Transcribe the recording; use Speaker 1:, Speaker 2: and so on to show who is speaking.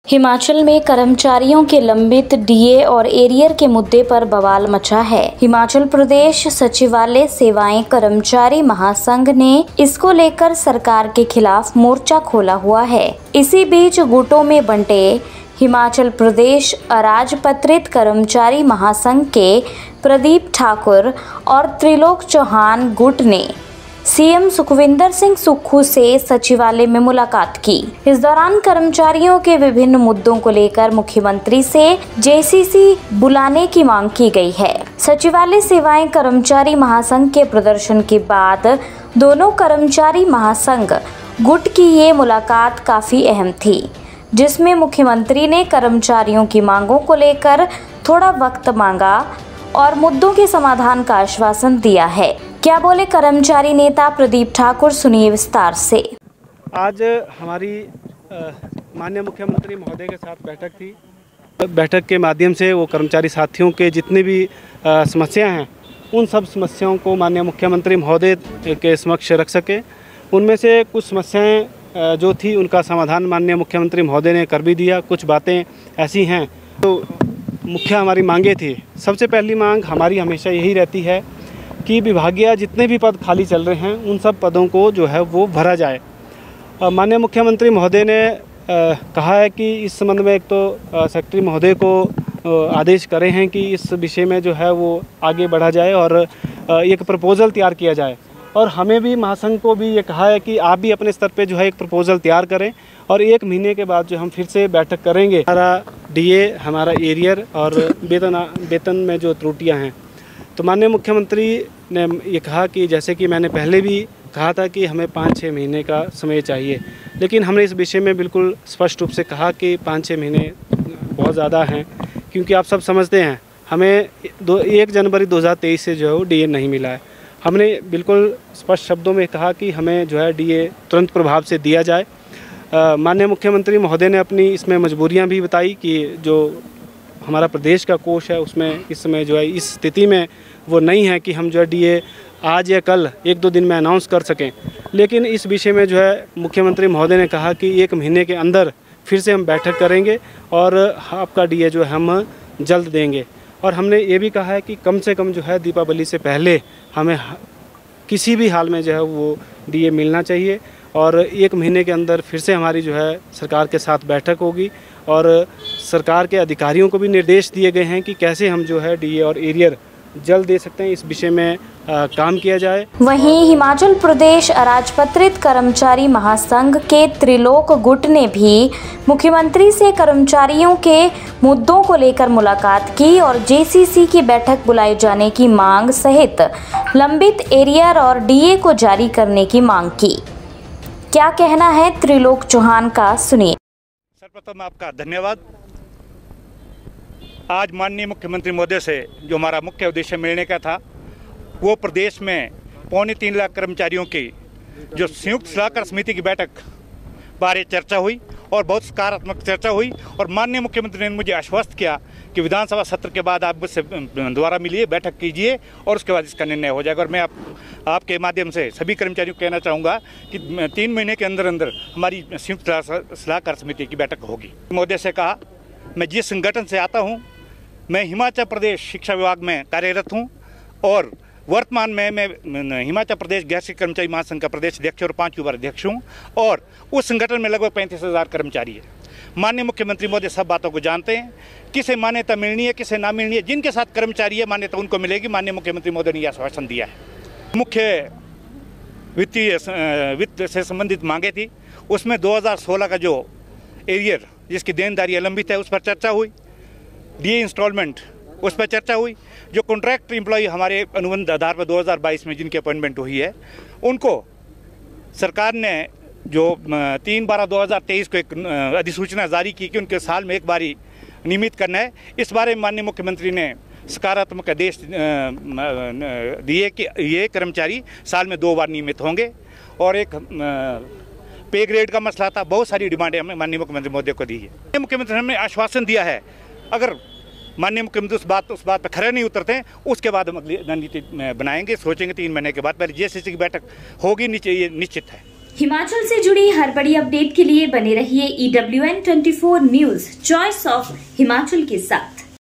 Speaker 1: हिमाचल में कर्मचारियों के लंबित डीए और एरियर के मुद्दे पर बवाल मचा है। हिमाचल प्रदेश सचिवालय सेवाएं कर्मचारी महासंघ ने इसको लेकर सरकार के खिलाफ मोर्चा खोला हुआ है। इसी बीच गुटों में बंटे हिमाचल प्रदेश अराजपत्रित कर्मचारी महासंघ के प्रदीप ठाकुर और त्रिलोक चौहान गुट ने सीएम सुखविंदर सिंह सुक्खू से सचिवालय में मुलाकात की। इस दौरान कर्मचारियों के विभिन्न मुद्दों को लेकर मुख्यमंत्री से जेसीसी बुलाने की मांग की गई है। सचिवालय सेवाएं कर्मचारी महासंघ के प्रदर्शन के बाद दोनों कर्मचारी महासंघ गुट की ये मुलाकात काफी अहम थी, जिसमें मुख्यमंत्री ने कर्मचारियों की मांगों को लेकर थोड़ा वक्त मांगा और मुद्दों के समाधान का आश्वासन दिया है। क्या बोले कर्मचारी नेता प्रदीप ठाकुर, सुनिए विस्तार से।
Speaker 2: आज हमारी माननीय मुख्यमंत्री महोदय के साथ बैठक थी। बैठक के माध्यम से वो कर्मचारी साथियों के जितने भी समस्याएं हैं, उन सब समस्याओं को माननीय मुख्यमंत्री महोदय के समक्ष रख सके। उनमें से कुछ समस्याएं जो थी उनका समाधान माननीय मुख्यमंत्री महोदय ने कर भी दिया। कुछ बातें ऐसी हैं तो मुख्य हमारी मांगे थी। सबसे पहली मांग हमारी हमेशा यही रहती है कि विभागीय जितने भी पद खाली चल रहे हैं उन सब पदों को जो है वो भरा जाए। माननीय मुख्यमंत्री महोदय ने कहा है कि इस संबंध में एक तो सेक्रेटरी महोदय को आदेश करे हैं कि इस विषय में जो है वो आगे बढ़ा जाए और एक प्रपोज़ल तैयार किया जाए। और हमें भी महासंघ को भी ये कहा है कि आप भी अपने स्तर पे जो है एक प्रपोज़ल तैयार करें और 1 महीने के बाद जो हम फिर से बैठक करेंगे। हमारा डीए, हमारा एरियर और वेतन में जो त्रुटियाँ हैं, तो माननीय मुख्यमंत्री ने ये कहा कि जैसे कि मैंने पहले भी कहा था कि हमें 5-6 महीने का समय चाहिए, लेकिन हमने इस विषय में बिल्कुल स्पष्ट रूप से कहा कि 5-6 महीने बहुत ज़्यादा हैं, क्योंकि आप सब समझते हैं हमें 1 जनवरी 2023 से जो है वो डीए नहीं मिला है। हमने बिल्कुल स्पष्ट शब्दों में कहा कि हमें जो है डीए तुरंत प्रभाव से दिया जाए। माननीय मुख्यमंत्री महोदय ने अपनी इसमें मजबूरियाँ भी बताई कि जो हमारा प्रदेश का कोष है उसमें इस समय जो है इस स्थिति में वो नहीं है कि हम जो है डीए आज या कल 1-2 दिन में अनाउंस कर सकें। लेकिन इस विषय में जो है मुख्यमंत्री महोदय ने कहा कि 1 महीने के अंदर फिर से हम बैठक करेंगे और आपका डीए जो है हम जल्द देंगे। और हमने ये भी कहा है कि कम से कम जो है दीपावली से पहले हमें किसी भी हाल में जो है वो डीए मिलना चाहिए और 1 महीने के अंदर फिर से हमारी जो है सरकार के साथ बैठक होगी और सरकार के अधिकारियों को भी निर्देश दिए गए हैं कि कैसे हम जो है डीए और एरियर जल्द दे सकते हैं, इस विषय में काम किया जाए।
Speaker 1: वहीं हिमाचल प्रदेश अराजपत्रित कर्मचारी महासंघ के त्रिलोक गुट ने भी मुख्यमंत्री से कर्मचारियों के मुद्दों को लेकर मुलाकात की और जेसीसी की बैठक बुलाए जाने की मांग सहित लंबित एरियर और डीए को जारी करने की मांग की। क्या कहना है त्रिलोक चौहान का, सुनिए।
Speaker 3: सर्वप्रथम आपका धन्यवाद। आज माननीय मुख्यमंत्री महोदय से जो हमारा मुख्य उद्देश्य मिलने का था, वो प्रदेश में 3.25 लाख कर्मचारियों की जो संयुक्त सलाहकार समिति की बैठक बारे चर्चा हुई और बहुत सकारात्मक चर्चा हुई। और माननीय मुख्यमंत्री ने मुझे आश्वस्त किया कि विधानसभा सत्र के बाद आप मुझसे दोबारा मिलिए, बैठक कीजिए और उसके बाद इसका निर्णय हो जाएगा। और मैं आपके माध्यम से सभी कर्मचारियों को कहना चाहूँगा कि 3 महीने के अंदर अंदर हमारी संयुक्त सलाहकार समिति की बैठक होगी। महोदय से कहा, मैं जिस संगठन से आता हूँ, मैं हिमाचल प्रदेश शिक्षा विभाग में कार्यरत हूँ और वर्तमान में मैं हिमाचल प्रदेश गैर कर्मचारी महासंघ का प्रदेश अध्यक्ष और 5वीं बार अध्यक्ष हूँ और उस संगठन में लगभग 35,000 कर्मचारी है। माननीय मुख्यमंत्री महोदय सब बातों को जानते हैं, किसे मान्यता मिलनी है, किसे ना मिलनी है। जिनके साथ कर्मचारी है मान्यता उनको मिलेगी। माननीय मुख्यमंत्री महोदय ने यह आश्वासन दिया है। मुख्य वित्त से संबंधित मांगे थी, उसमें 2016 का जो एरियर जिसकी देनदारी लंबित है उस पर चर्चा हुई। डीए इंस्टॉलमेंट उस पर चर्चा हुई। जो कॉन्ट्रैक्ट एम्प्लॉय हमारे अनुबंध आधार पर 2022 में जिनकी अपॉइंटमेंट हुई है, उनको सरकार ने जो 3/12/2023 को एक अधिसूचना जारी की कि उनके साल में एक बारी नियमित करना है। इस बारे में माननीय मुख्यमंत्री ने सकारात्मक आदेश दिए कि ये कर्मचारी साल में 2 बार नियमित होंगे। और एक पे ग्रेड का मसला था, बहुत सारी डिमांडें हमें माननीय मुख्यमंत्री महोदय को दी है। मुख्यमंत्री ने हमें आश्वासन दिया है, अगर माननीय मुख्यमंत्री उस बात पर खरे नहीं उतरते हैं, उसके बाद हम अगली रणनीति बनाएंगे, सोचेंगे 3 महीने के बाद। पहले जेसीसी की बैठक होगी, ये निश्चित है।
Speaker 1: हिमाचल से जुड़ी हर बड़ी अपडेट के लिए बने रहिए EWN24 news, choice of Himachal के साथ।